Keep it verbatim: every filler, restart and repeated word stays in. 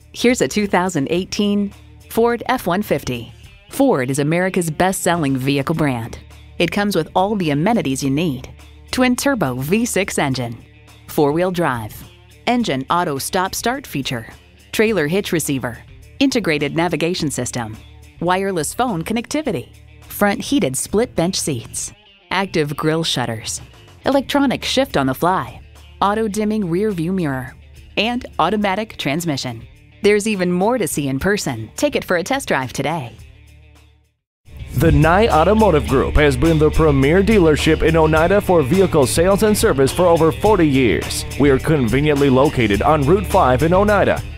Here's a two thousand eighteen Ford F one fifty. Ford is America's best-selling vehicle brand. It comes with all the amenities you need. Twin-turbo V six engine, four-wheel drive, engine auto stop-start feature, trailer hitch receiver, integrated navigation system, wireless phone connectivity, front heated split bench seats, active grille shutters, electronic shift on the fly, auto-dimming rear view mirror, and automatic transmission. There's even more to see in person. Take it for a test drive today. The Nye Automotive Group has been the premier dealership in Oneida for vehicle sales and service for over forty years. We are conveniently located on Route five in Oneida.